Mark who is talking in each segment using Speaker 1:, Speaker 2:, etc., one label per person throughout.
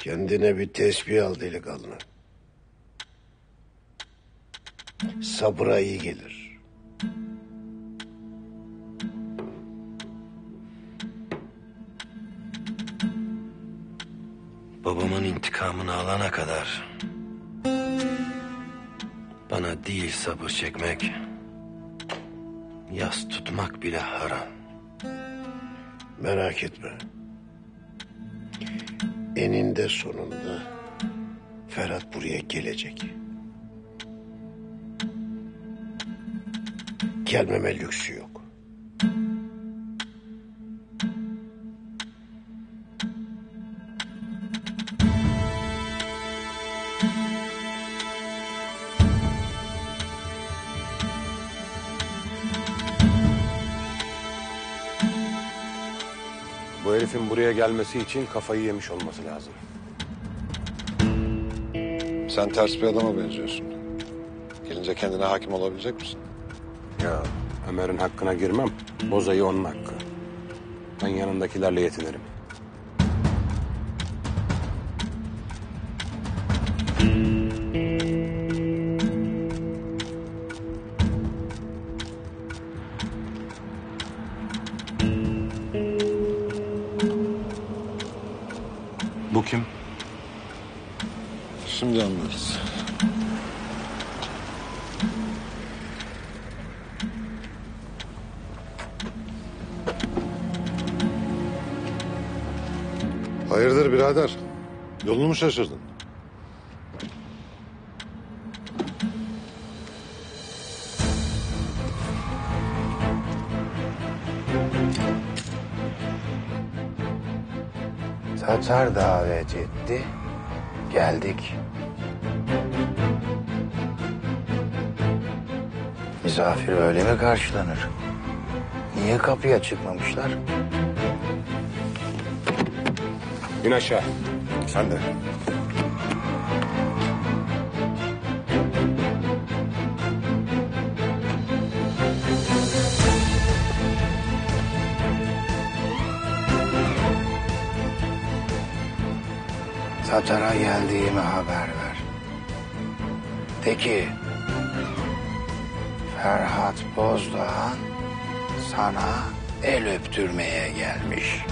Speaker 1: Kendine bir tesbih al delikanlı. Sabıra iyi gelir. Babamın intikamını alana kadar bana değil sabır çekmek, yas tutmak bile haram. Merak etme. Eninde sonunda Ferhat buraya gelecek. Gelmeme lüksü yok.
Speaker 2: Bu herifin buraya gelmesi için kafayı yemiş olması lazım.
Speaker 3: Sen ters bir adama benziyorsun. Gelince kendine hakim olabilecek misin?
Speaker 2: Ya Ömer'in hakkına girmem. Bozayı onun hakkı. Ben yanındakilerle yetinirim. Bu kim?
Speaker 3: Şimdi anlarız. Hayırdır birader? Yolunu mu şaşırdın?
Speaker 1: Tatar davet etti. Geldik. Misafir öyle mi karşılanır? Niye kapıya çıkmamışlar?
Speaker 2: İn aşağı.
Speaker 3: Sen de.
Speaker 1: Tatar'a geldiğimi haber ver. De ki Ferhat Bozdağ sana el öptürmeye gelmiş.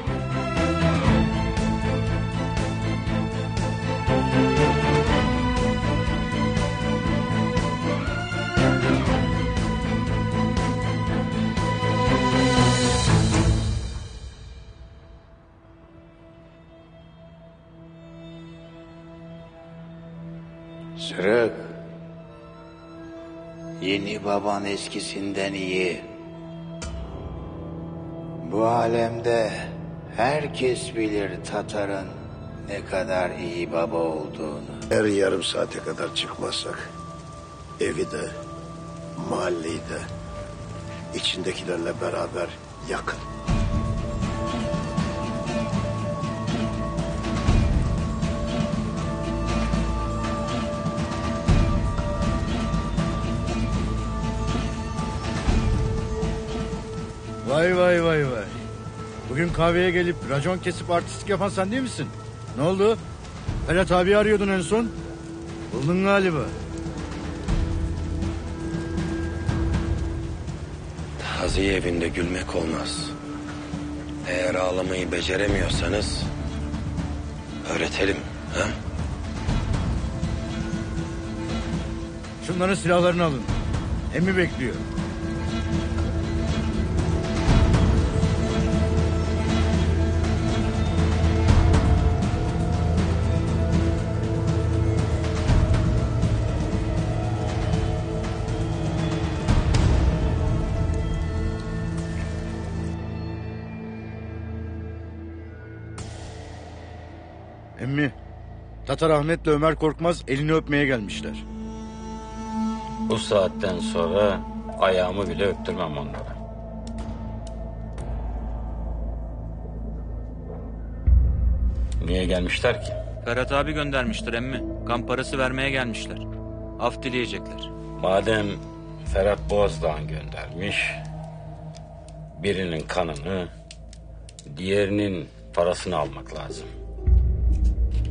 Speaker 1: Sırık. Yeni baban eskisinden iyi. Bu alemde herkes bilir Tatar'ın ne kadar iyi baba olduğunu. Her yarım saate kadar çıkmazsak evi de mahalleyi de içindekilerle beraber yakın.
Speaker 4: Vay vay vay vay. Bugün kahveye gelip racon kesip artistlik yapan sen değil misin? Ne oldu? Ferhat abi arıyordun en son. Buldun galiba.
Speaker 1: Taziye evinde gülmek olmaz. Eğer ağlamayı beceremiyorsanız öğretelim. Ha?
Speaker 4: Şunların silahlarını alın. Emmi bekliyor. Emmi, Tatar Ahmet'le Ömer Korkmaz elini öpmeye gelmişler.
Speaker 5: Bu saatten sonra ayağımı bile öptürmem onlara. Niye gelmişler ki?
Speaker 6: Ferhat abi göndermiştir emmi. Kan parası vermeye gelmişler. Af dileyecekler.
Speaker 5: Madem Ferhat Bozdağ göndermiş, birinin kanını, diğerinin parasını almak lazım.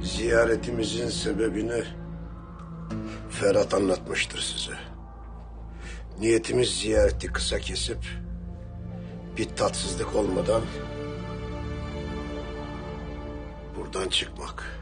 Speaker 7: Ziyaretimizin sebebini Ferhat anlatmıştır size. Niyetimiz ziyareti kısa kesip bir tatsızlık olmadan buradan çıkmak.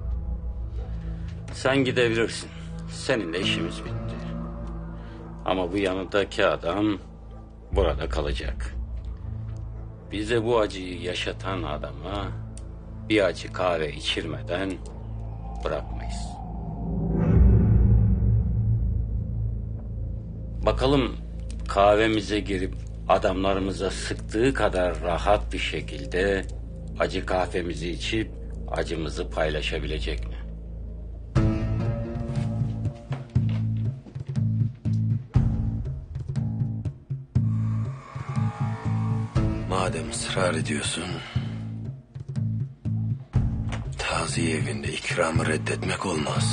Speaker 5: Sen gidebilirsin. Seninle işimiz bitti. Ama bu yanındaki adam burada kalacak. Bize bu acıyı yaşatan adama bir acı kahve içirmeden bırakmayız. Bakalım kahvemize girip adamlarımıza sıktığı kadar rahat bir şekilde acı kahvemizi içip acımızı paylaşabilecek mi?
Speaker 1: Madem ısrar ediyorsun, taziye evinde ikramı reddetmek olmaz.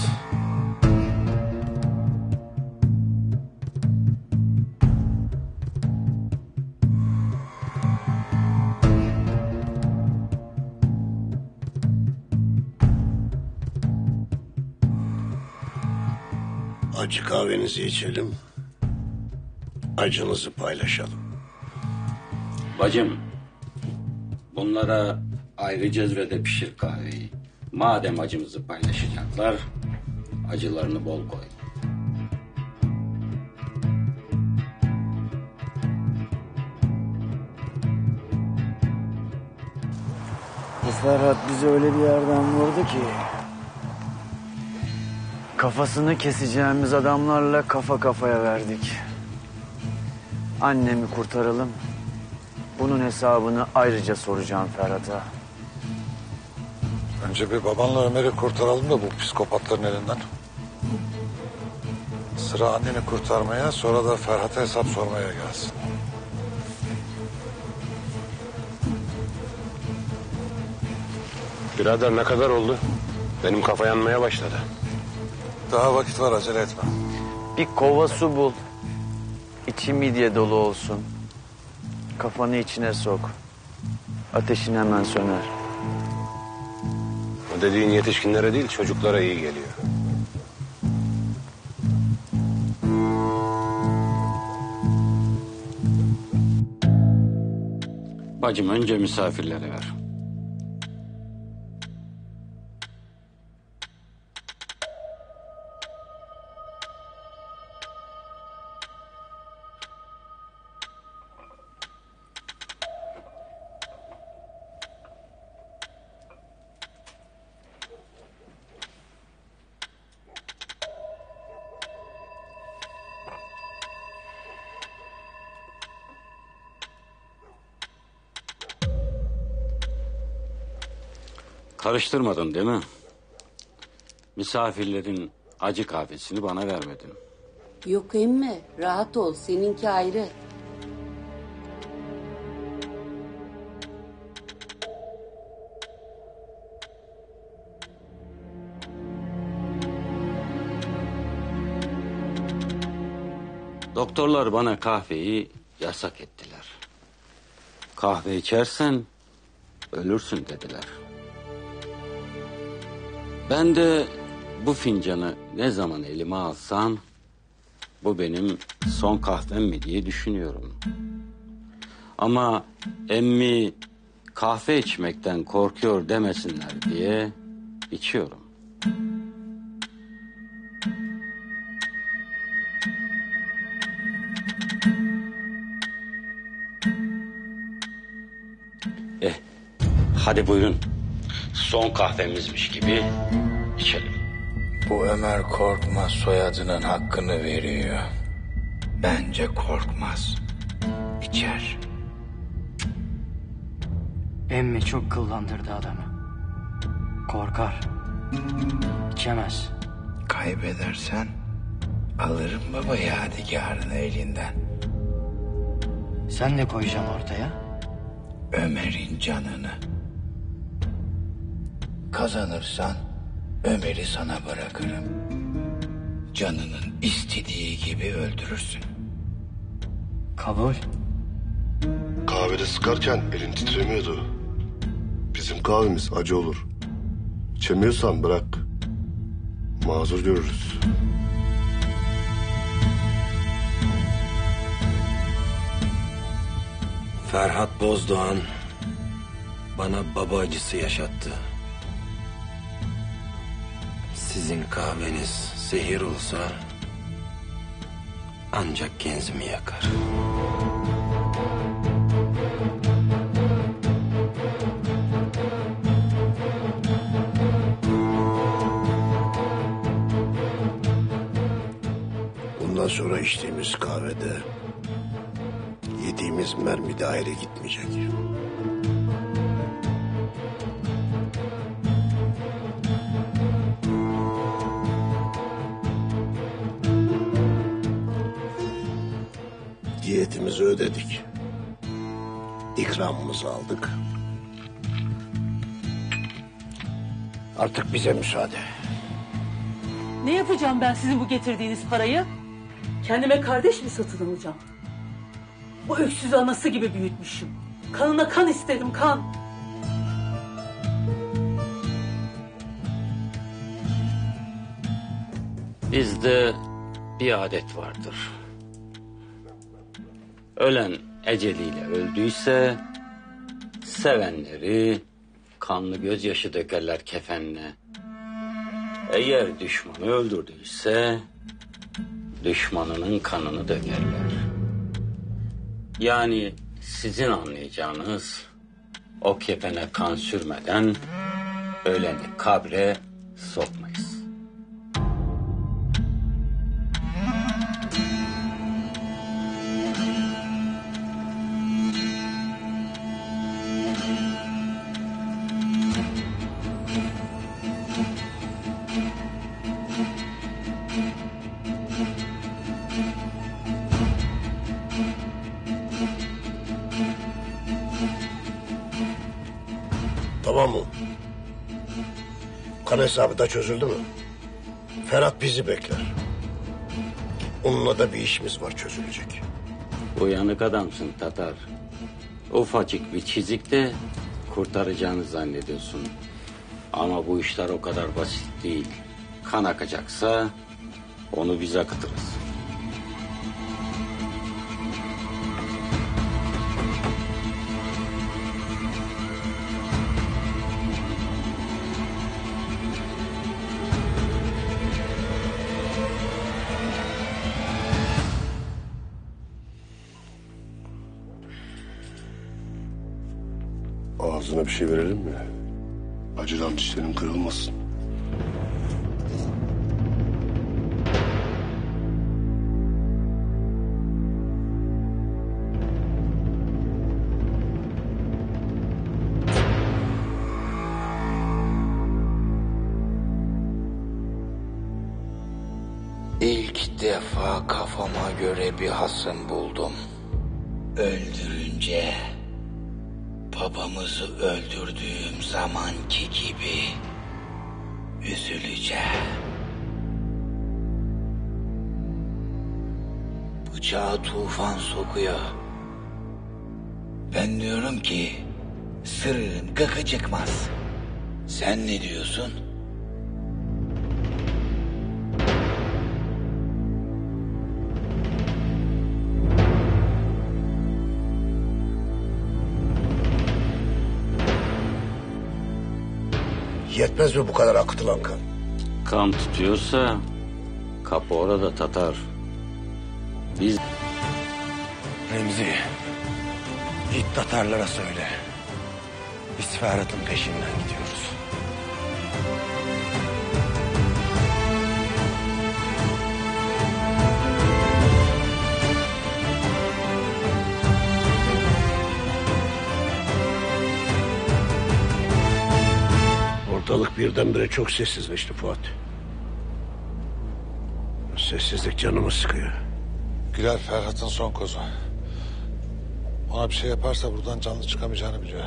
Speaker 7: Acı kahvenizi içelim, acınızı paylaşalım.
Speaker 5: Bacım, bunlara ayrı cezvede pişir kahveyi. Madem acımızı paylaşacaklar, acılarını bol koy.
Speaker 8: Bu Ferhat bizi öyle bir yerden vurdu ki... kafasını keseceğimiz adamlarla kafa kafaya verdik. Annemi kurtaralım. Bunun hesabını ayrıca soracağım Ferhat'a.
Speaker 3: Önce bir babanla Ömer'i kurtaralım da bu psikopatların elinden. Sıra anneni kurtarmaya, sonra da Ferhat'a hesap sormaya gelsin.
Speaker 2: Birader ne kadar oldu? Benim kafa yanmaya başladı.
Speaker 3: Daha vakit var, acele etme.
Speaker 8: Bir kova su bul. İçi midye dolu olsun. Kafanı içine sok. Ateşin hemen söner.
Speaker 2: O dediğin yetişkinlere değil, çocuklara iyi geliyor.
Speaker 5: Bacım önce misafirlere ver. Karıştırmadın değil mi? Misafirlerin acı kahvesini bana vermedin.
Speaker 9: Yok emmi, rahat ol. Seninki ayrı.
Speaker 5: Doktorlar bana kahveyi yasak ettiler. Kahve içersen ölürsün dediler. Ben de bu fincanı ne zaman elime alsam bu benim son kahvem mi diye düşünüyorum. Ama emmi kahve içmekten korkuyor demesinler diye içiyorum. Hadi buyurun. Son kahvemizmiş gibi içelim.
Speaker 1: Bu Ömer Korkmaz soyadının hakkını veriyor. Bence korkmaz. İçer.
Speaker 8: Emmi çok kıllandırdı adamı. Korkar. İçemez.
Speaker 1: Kaybedersen alırım baba yadigarını elinden.
Speaker 8: Sen ne koyacaksın ortaya?
Speaker 1: Ömer'in canını. Kazanırsan Ömer'i sana bırakırım. Canının istediği gibi öldürürsün.
Speaker 8: Kabul.
Speaker 10: Kahvede sıkarken elin titremiyordu. Bizim kahvemiz acı olur.
Speaker 7: İçemiyorsan bırak. Mazur görürüz.
Speaker 10: Ferhat Bozdoğan bana baba acısı yaşattı. Sizin kahveniz zehir olsa ancak genzimi yakar.
Speaker 7: Bundan sonra içtiğimiz kahvede yediğimiz mermi de ayrı gitmeyecek. Diyetimizi ödedik. İkramımızı aldık. Artık bize müsaade.
Speaker 11: Ne yapacağım ben sizin bu getirdiğiniz parayı? Kendime kardeş mi satın alacağım? Bu öksüz anası gibi büyütmüşüm. Kanına kan isterim, kan.
Speaker 5: Bizde bir adet vardır. Ölen eceliyle öldüyse sevenleri kanlı gözyaşı dökerler kefenine. Eğer düşmanı öldürdüyse düşmanının kanını dökerler. Yani sizin anlayacağınız o kefene kan sürmeden öleni kabre sokmayız.
Speaker 7: Tamam mı? Kan hesabı da çözüldü mü? Ferhat bizi bekler. Onunla da bir işimiz var çözülecek.
Speaker 5: Uyanık adamsın Tatar. Ufacık bir çizikte kurtaracağını zannediyorsun. Ama bu işler o kadar basit değil. Kan akacaksa onu biz akıtırız.
Speaker 7: Ağzına bir şey verelim mi? Acıdan dişlerin kırılmasın.
Speaker 1: İlk defa kafama göre bir hasım buldum. Öldürünce babamızı öldürdüğüm zamanki gibi üzüleceğim. Bıçağı tufan sokuyor. Ben diyorum ki sırrın gıkı çıkmaz. Sen ne diyorsun?
Speaker 7: Yetmez mi bu kadar akıtılan kan?
Speaker 5: Kan tutuyorsa kapı orada Tatar. Biz
Speaker 10: Remzi, git Tatarlara söyle. Biz Ferhat'ın peşinden gidiyoruz.
Speaker 7: Ortalık birdenbire çok sessizleşti Fuat. Sessizlik canımı sıkıyor.
Speaker 3: Güler Ferhat'ın son kozu. Ona bir şey yaparsa buradan canlı çıkamayacağını biliyor.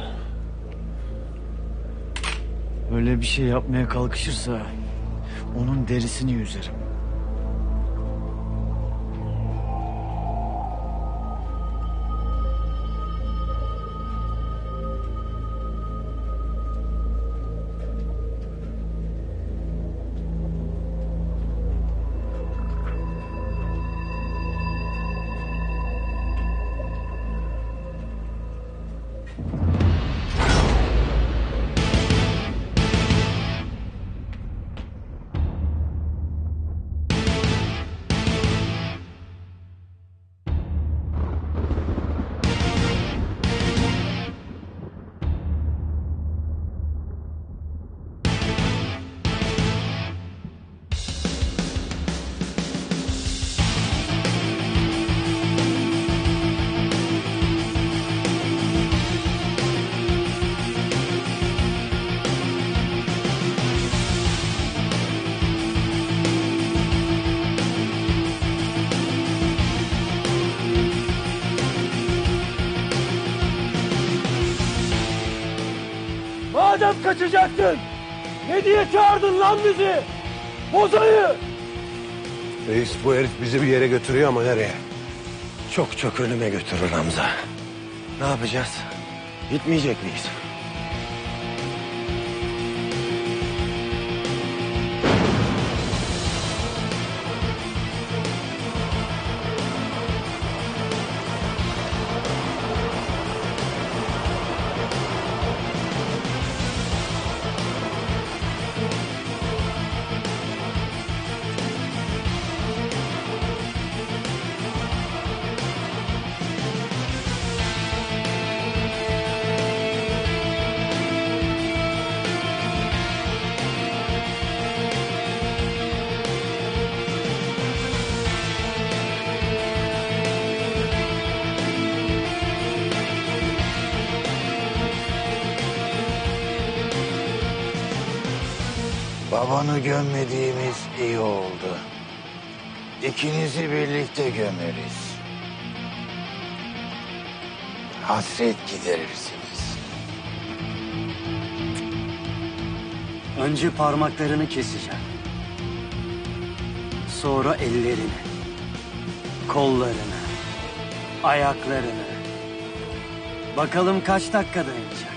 Speaker 12: Öyle bir şey yapmaya kalkışırsa onun derisini yüzerim.
Speaker 13: kaçacaktın? Ne diye çağırdın lan bizi? Bozayı!
Speaker 10: Reis bu herif bizi bir yere götürüyor ama nereye? Çok çok ölüme götürür Hamza. Ne yapacağız? Gitmeyecek miyiz?
Speaker 1: Babanı gömmediğimiz iyi oldu. İkinizi birlikte gömeriz. Hasret giderirsiniz.
Speaker 12: Önce parmaklarını keseceğim. Sonra ellerini, kollarını, ayaklarını. Bakalım kaç dakika dayanacak.